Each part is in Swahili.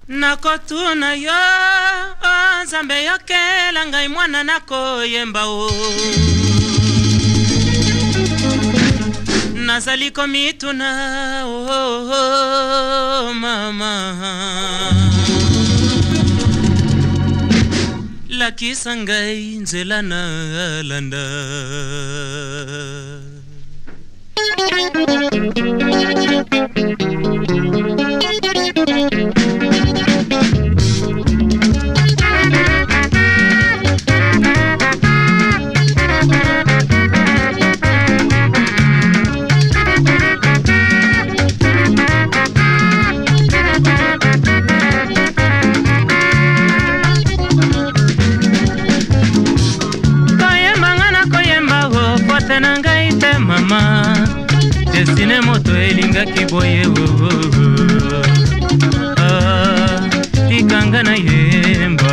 Nakotuna yo Nzambe yokela ngai mwana nakoyemba o Nazali komituna oh mama Lakisa ngai nzela na landa Mama, destine moto elinga kiboye tikanga na yemba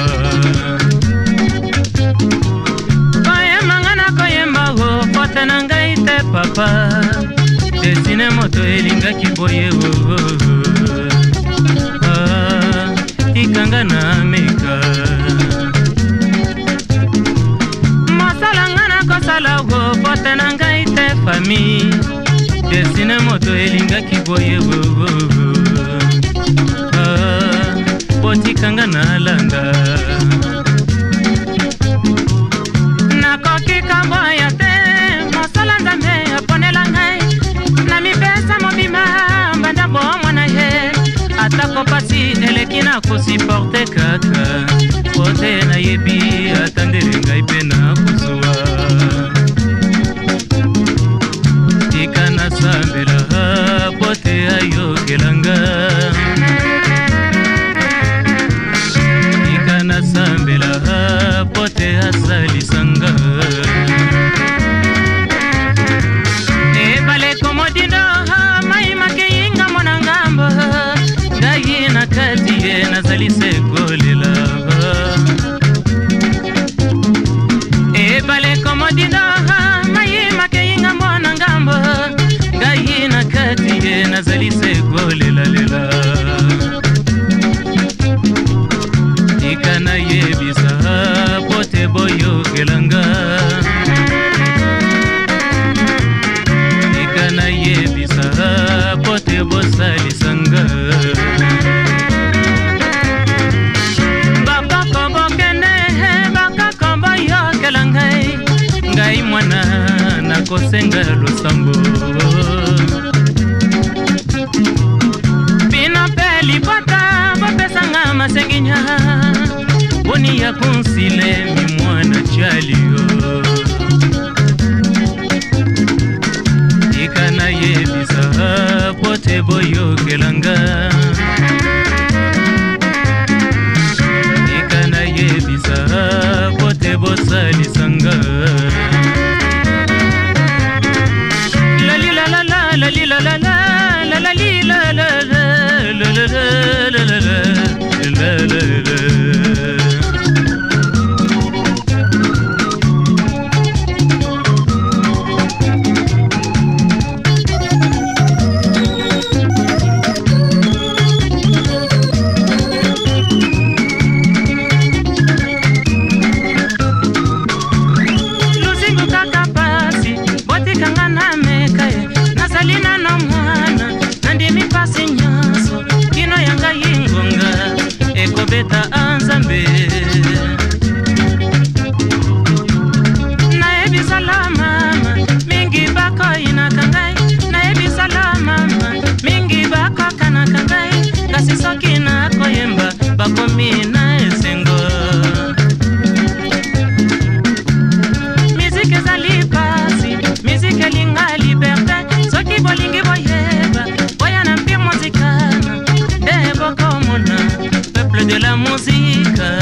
Koyemanga koyemba fote na ngai te papa destine moto elinga kiboye tikanga na meka Masalanga na kosala fote na ngai Fami, destine moto elinga kiboye Potikanga na landa Nakoki kamboya te Mosala Nzambe aponela ngai Na mipesa mobima Mbanda bo mwana ye Atako pasi eleki na kusiporte kaka Pote na yebi Atandere ngai pe na kusuwa Ikana sambela pote ayo gelanga Ikana sambela pote asali sanga Ebale komodindo mai makeinga monangamba Gai na katiye nazali sekolela Ebale komodindo mai makeinga monangamba Gai na katiye nazali sekolela lela Ikana yebisa pote boyo gelanga Ikana yebisa pote bosali sanga Baka kombo kene baka kombo yo gelanga Ngai mwana nakosenga losambo Bina peli pata bapesanga masenginya Boni ya konsile mi mwana chalio Ikana yebisa pote boyo gelanga Ikana yebisa pote bosali sanga La li la la la la li la la la la la li la la la la la la la la la la Beta Nzambe Na ebi salama mingi bako inakangai Na ebi salama mingi bako kanakangai Kasi soki na koyemba bako mina esengo Musique ezali pasi Musique elinga liberté Soki bolingi boyeba Boya na mpire muzikana De boko mona de la musique